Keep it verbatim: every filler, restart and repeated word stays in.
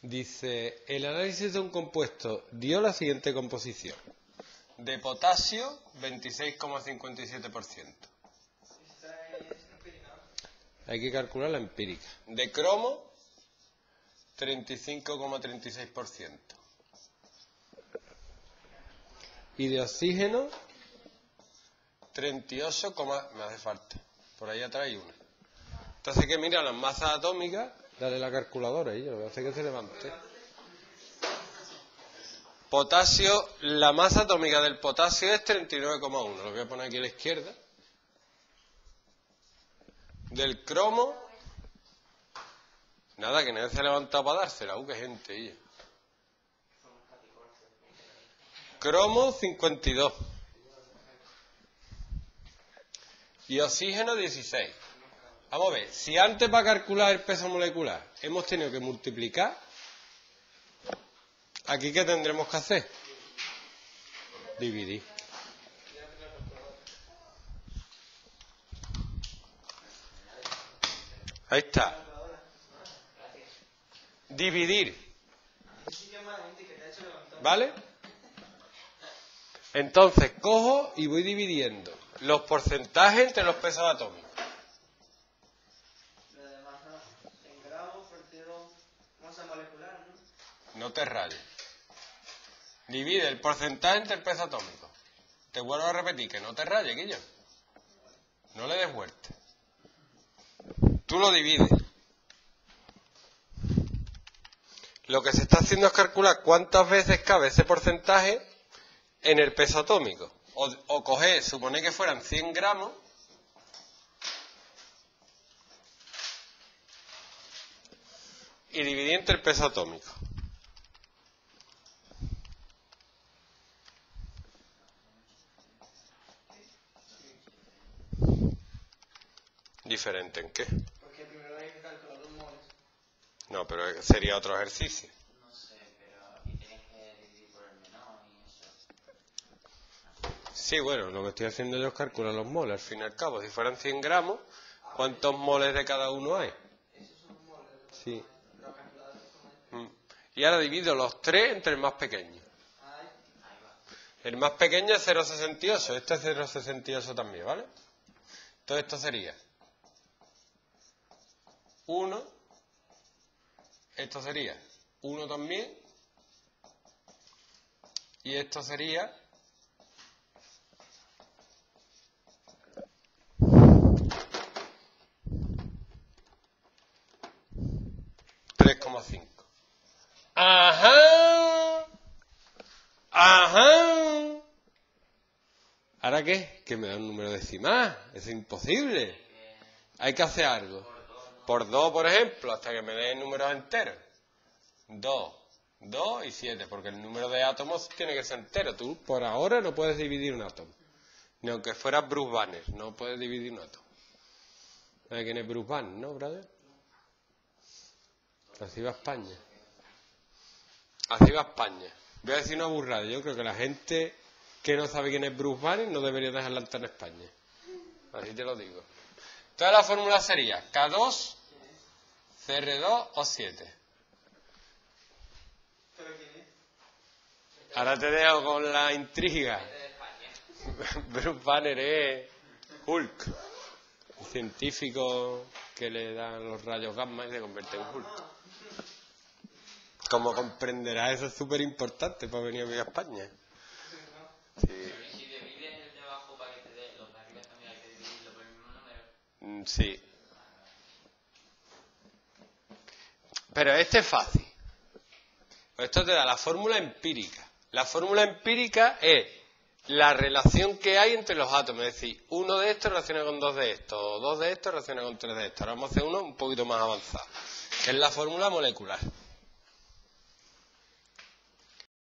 Dice, el análisis de un compuesto dio la siguiente composición. De potasio, veintiséis coma cincuenta y siete por ciento. Hay que calcular la empírica. De cromo, treinta y cinco coma treinta y seis por ciento. Y de oxígeno, treinta y ocho, me hace falta. Por ahí atrás hay una. Entonces que mira las masas atómicas, dale la calculadora y yo lo voy a hacer que se levante. Potasio, la masa atómica del potasio es treinta y nueve coma uno. Lo voy a poner aquí a la izquierda. Del cromo, nada, que nadie se ha levantado para dársela. Uh, qué gente, ella. Cromo, cincuenta y dos. Y oxígeno, dieciséis. Vamos a ver, si antes para calcular el peso molecular hemos tenido que multiplicar, ¿aquí qué tendremos que hacer? Dividir. Ahí está. Dividir. ¿Vale? Entonces cojo y voy dividiendo los porcentajes entre los pesos atómicos. No te rayes. Divide el porcentaje entre el peso atómico. Te vuelvo a repetir que no te rayes, Guillo. No le des vuelta. Tú lo divides. Lo que se está haciendo es calcular cuántas veces cabe ese porcentaje en el peso atómico. O, o coger, supone que fueran cien gramos. Y dividir entre el peso atómico. ¿Diferente en qué? Porque primero hay que calcular los moles. No, pero sería otro ejercicio. No sé, pero aquí tienes que dividir por el menor y eso. Sí, bueno, lo que estoy haciendo yo es calcular los moles. Al fin y al cabo, si fueran cien gramos, ¿cuántos moles de cada uno hay? Esos son moles. Sí. Y ahora divido los tres entre el más pequeño. El más pequeño es cero coma sesenta y ocho. Este es cero coma sesenta y ocho también, ¿vale? Entonces esto sería uno. Esto sería uno también. Y esto sería tres coma cinco. Ajá. Ajá. ¿Ahora qué? Que me da un número decimal. Es imposible. Hay que hacer algo. Por dos, por ejemplo, hasta que me den números enteros. dos, dos y siete, porque el número de átomos tiene que ser entero. Tú por ahora no puedes dividir un átomo. Ni aunque fuera Bruce Banner, no puedes dividir un átomo. ¿Sabes quién es Bruce Banner, no, brother? Así va España. Así va España. Voy a decir una burrada. Yo creo que la gente que no sabe quién es Bruce Banner no debería dejarla entrar en España. Así te lo digo. Toda la fórmula sería K dos, C R dos o siete. Ahora te dejo con la intriga. Bruce Banner es Hulk. El científico que le dan los rayos gamma y se convierte en Hulk. Como comprenderás, eso es súper importante para venir a vivir a España. Sí. ¿Y si divides el de abajo para que te dé los de arriba también hay que dividirlo por el mismo número? Sí. Pero este es fácil. Esto te da la fórmula empírica. La fórmula empírica es la relación que hay entre los átomos. Es decir, uno de estos relaciona con dos de estos, o dos de estos relaciona con tres de estos. Ahora vamos a hacer uno un poquito más avanzado, que es la fórmula molecular.